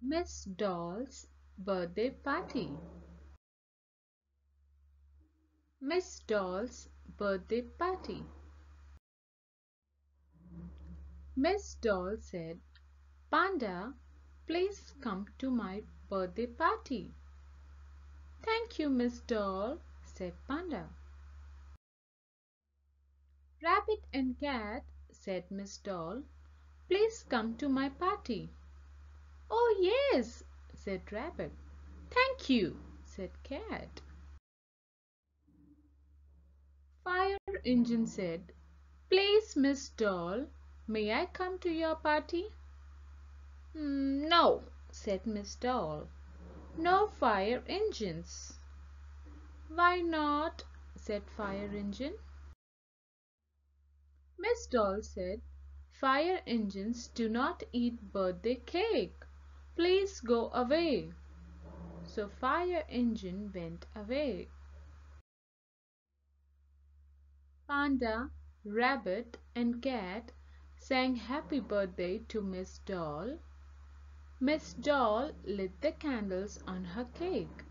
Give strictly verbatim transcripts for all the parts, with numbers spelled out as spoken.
Miss Doll's birthday party. Miss Doll's birthday party. Miss Doll said, Panda, please come to my birthday party. Thank you, Miss Doll, said Panda. Rabbit and Cat, said Miss Doll, please come to my party. Oh, yes, said Rabbit. Thank you, said Cat. Fire Engine said, please, Miss Doll, may I come to your party? "Mm, no, said Miss Doll. No fire engines. Why not? Said Fire Engine. Miss Doll said, fire engines do not eat birthday cake. Please go away. So Fire Engine went away. Panda, Rabbit and Cat sang happy birthday to Miss Doll. Miss Doll lit the candles on her cake.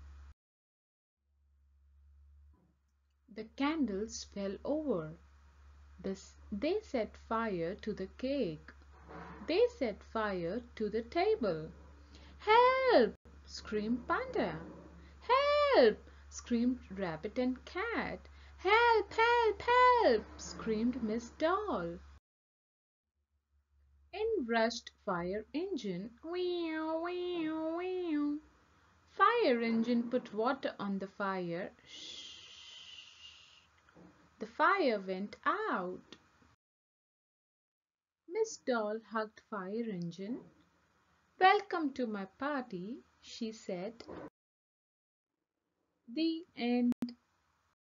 The candles fell over. This, they set fire to the cake. They set fire to the table. Help! Screamed Panda. Help! Screamed Rabbit and Cat. Help! Help! Help! Screamed Miss Doll. In rushed Fire Engine. Wheew, wheew, wheew. Fire Engine put water on the fire. Shh. The fire went out. Miss Doll hugged Fire Engine. Welcome to my party, she said. The end.